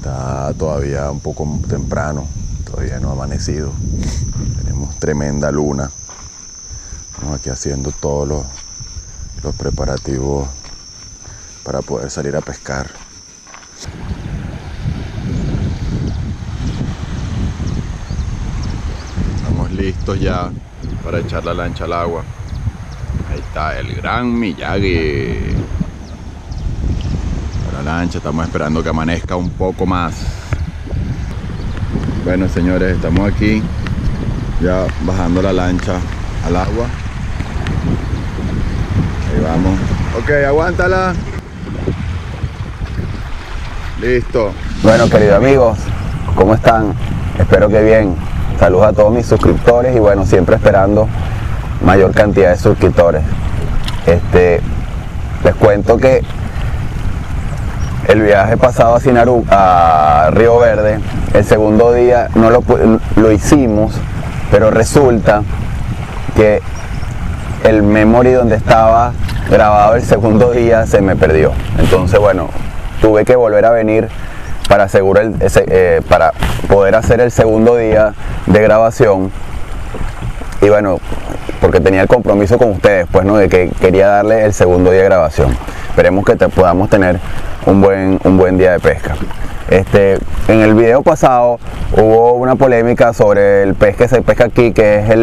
Está todavía un poco temprano, todavía no ha amanecido. Tenemos tremenda luna. Estamos aquí haciendo todos los preparativos para poder salir a pescar. Estamos listos ya para echar la lancha al agua. Ahí está el gran Miyagi. La lancha, estamos esperando que amanezca un poco más. Bueno, señores, estamos aquí ya bajando la lancha al agua. Ahí vamos. Ok, aguántala. Listo. Bueno, queridos amigos, ¿cómo están? Espero que bien. Saludos a todos mis suscriptores y bueno, siempre esperando mayor cantidad de suscriptores. Les cuento que el viaje pasado a Sinaru, a Río Verde, el segundo día no lo hicimos, pero resulta que el memory donde estaba grabado el segundo día se me perdió. Entonces, bueno, tuve que volver a venir para para poder hacer el segundo día de grabación. Y bueno, porque tenía el compromiso con ustedes, pues, ¿no? De que quería darle el segundo día de grabación. Esperemos que podamos tener un buen día de pesca. En el video pasado hubo una polémica sobre el pez que se pesca aquí, que es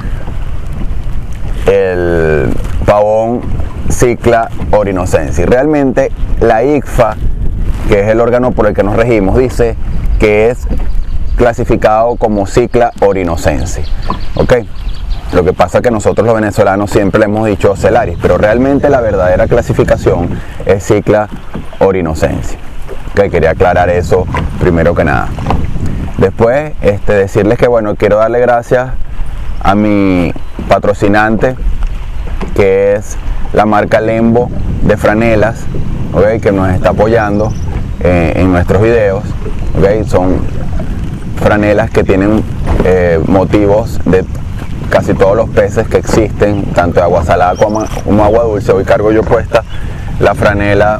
el pavón Cicla orinocensis. Realmente la ICFA, que es el órgano por el que nos regimos, dice que es clasificado como Cicla orinocensis. ¿Ok? Lo que pasa es que nosotros los venezolanos siempre le hemos dicho Ocellaris, pero realmente la verdadera clasificación es Cicla orinocensis. Okay, quería aclarar eso primero que nada. Después, decirles que bueno, quiero darle gracias a mi patrocinante, que es la marca Lembo de franelas, okay, que nos está apoyando en nuestros videos. Okay, son franelas que tienen motivos de casi todos los peces que existen, tanto de agua salada como agua dulce. Hoy cargo yo puesta la franela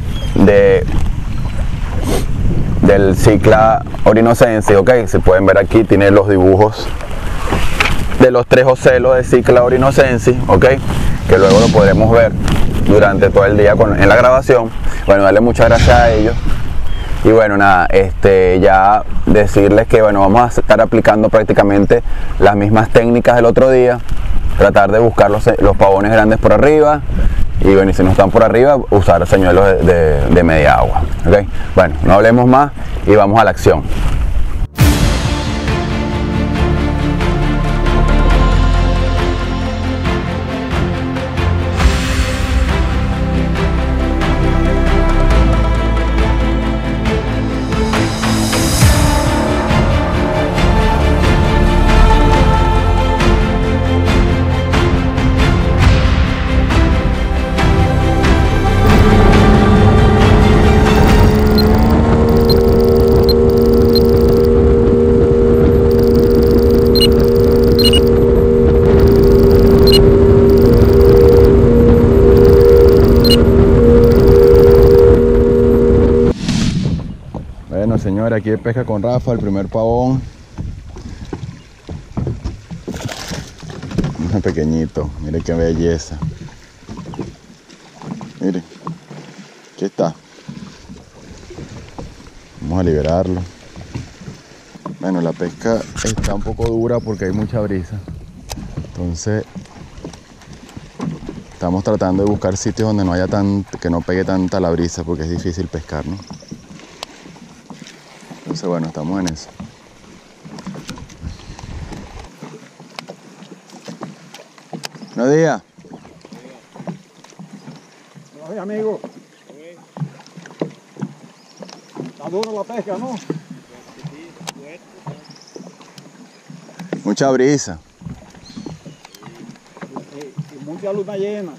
del Cicla orinocensis. Okay, se pueden ver aquí, tiene los dibujos de los 3 ocelos de Cicla orinocensis, okay, que luego lo podremos ver durante todo el día en la grabación. Bueno, darle muchas gracias a ellos. Y bueno, nada, ya decirles que bueno, vamos a estar aplicando prácticamente las mismas técnicas del otro día. Tratar de buscar los pavones grandes por arriba. Y bueno, y si no están por arriba, usar señuelos de media agua. ¿Okay? Bueno, no hablemos más y vamos a la acción. Bueno, señores, aquí pesca con Rafa, el primer pavón. Un pequeñito, mire qué belleza. Miren, aquí está. Vamos a liberarlo. Bueno, la pesca está un poco dura porque hay mucha brisa. Entonces, estamos tratando de buscar sitios donde no haya que no pegue tanta la brisa, porque es difícil pescar, ¿no? Entonces, bueno, estamos en eso. Buenos días. Buenos días, amigo. Está dura la pesca, ¿no? Mucha brisa. Y mucha luna llena.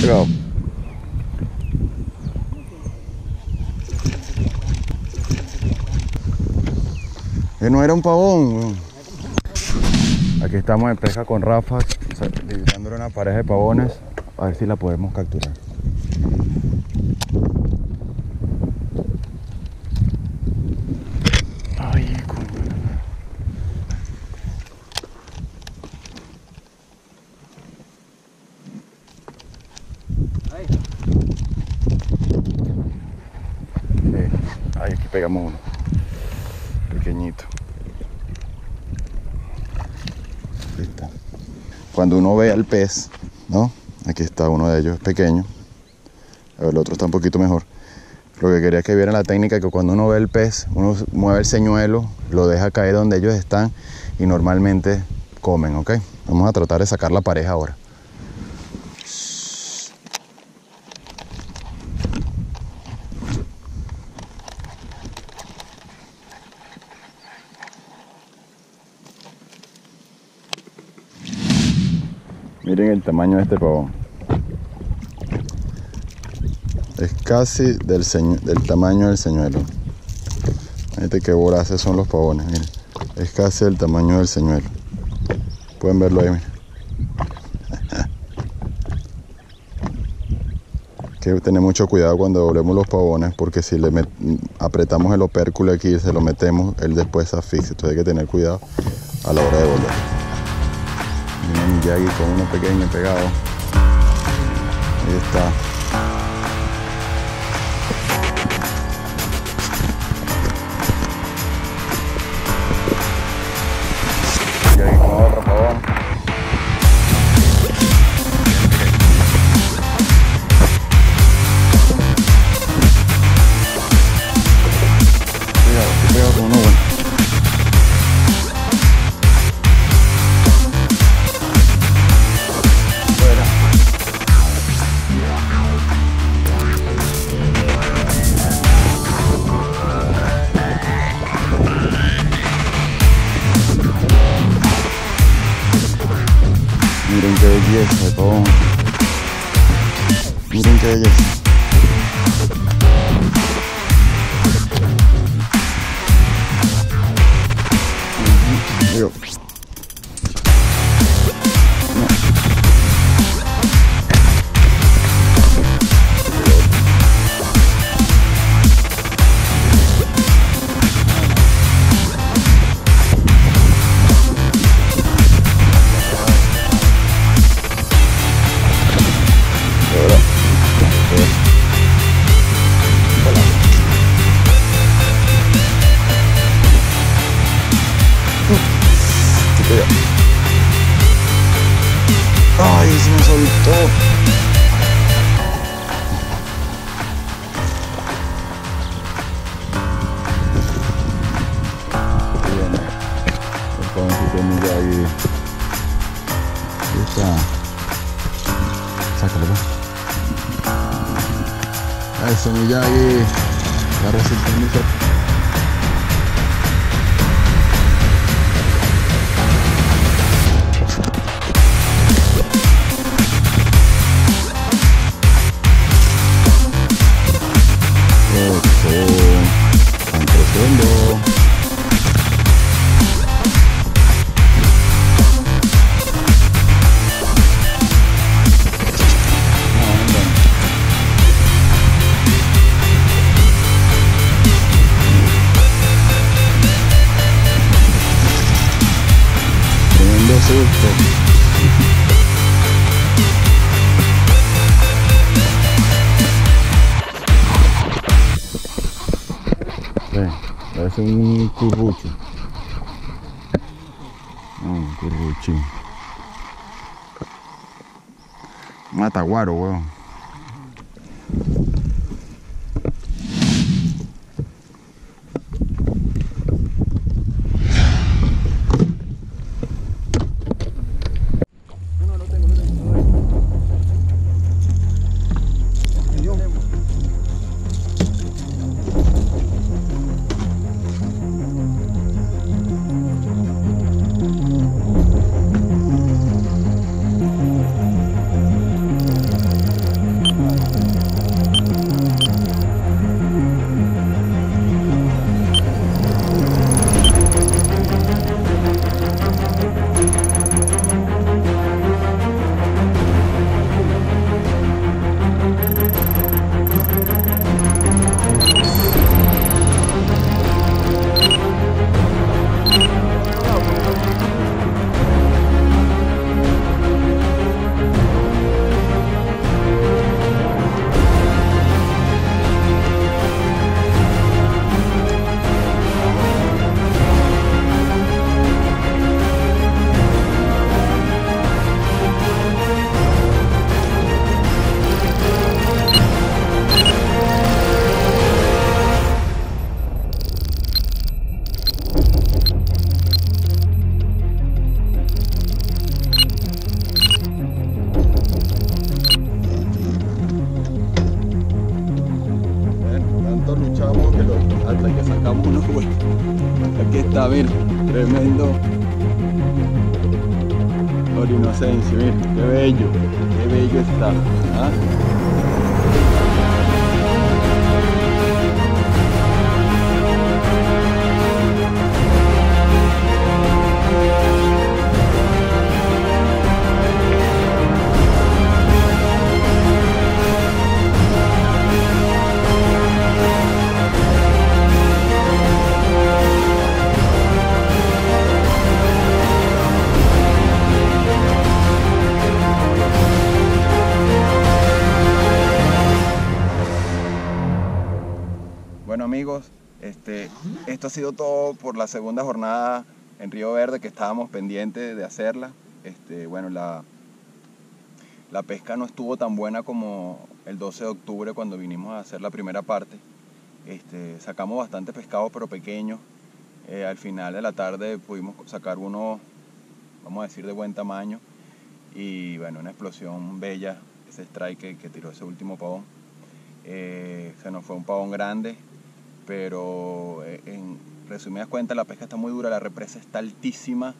pegado. No era un pavón, weón. Aquí estamos en pesca con Rafa, divisándole una pareja de pavones, a ver si la podemos capturar. Ay, coño. Ahí, aquí pegamos uno. Pequeñito. Ahí está. Cuando uno ve al pez, ¿no? Aquí está uno de ellos, es pequeño. El otro está un poquito mejor. Lo que quería que vieran la técnica, que cuando uno ve el pez, uno mueve el señuelo, lo deja caer donde ellos están y normalmente comen, ¿ok? Vamos a tratar de sacar la pareja ahora. Miren el tamaño de este pavón. Es casi del tamaño del señuelo. Fíjate qué voraces son los pavones, miren. Es casi el tamaño del señuelo. Pueden verlo ahí, miren. Hay que tener mucho cuidado cuando doblemos los pavones, porque si le apretamos el opérculo aquí y se lo metemos, él después se asfixia. Entonces hay que tener cuidado a la hora de volver. Miren mi yagui con uno pequeño pegado. Ahí está. Yagui con otro pavón. Cuidado, estoy pegado con uno bueno. Miren qué belleza de pavón. Miren qué belleza. Digo. Ay, se me soltó. Bien, el pavoncito mi yagui. Ahí está. Sácalo, pues. Eso, mi yagui. La resistencia. Están creciendo. Tremendo susto. Parece un currucho. Un curruchín. Un ataguaro, weón. mira, tremendo Orinocense, mira, qué bello está. ¿Ah? Bueno amigos, esto ha sido todo por la segunda jornada en Río Verde que estábamos pendientes de hacerla. Bueno, la pesca no estuvo tan buena como el 12 de octubre cuando vinimos a hacer la primera parte. Sacamos bastante pescado pero pequeño. Al final de la tarde pudimos sacar uno, vamos a decir, de buen tamaño. Y bueno, una explosión bella, ese strike que tiró ese último pavón. Se nos fue un pavón grande. Pero en resumidas cuentas la pesca está muy dura, la represa está altísima,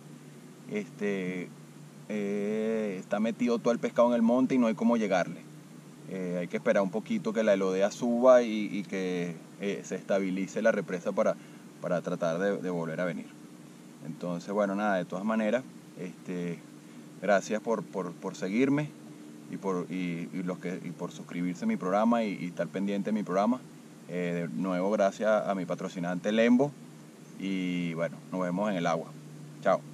está metido todo el pescado en el monte y no hay cómo llegarle. Hay que esperar un poquito que la elodea suba y que se estabilice la represa para tratar de volver a venir. Entonces bueno, nada, de todas maneras, gracias por seguirme y por suscribirse a mi programa y estar pendiente de mi programa. De nuevo gracias a mi patrocinante Lembo y bueno, nos vemos en el agua. Chao.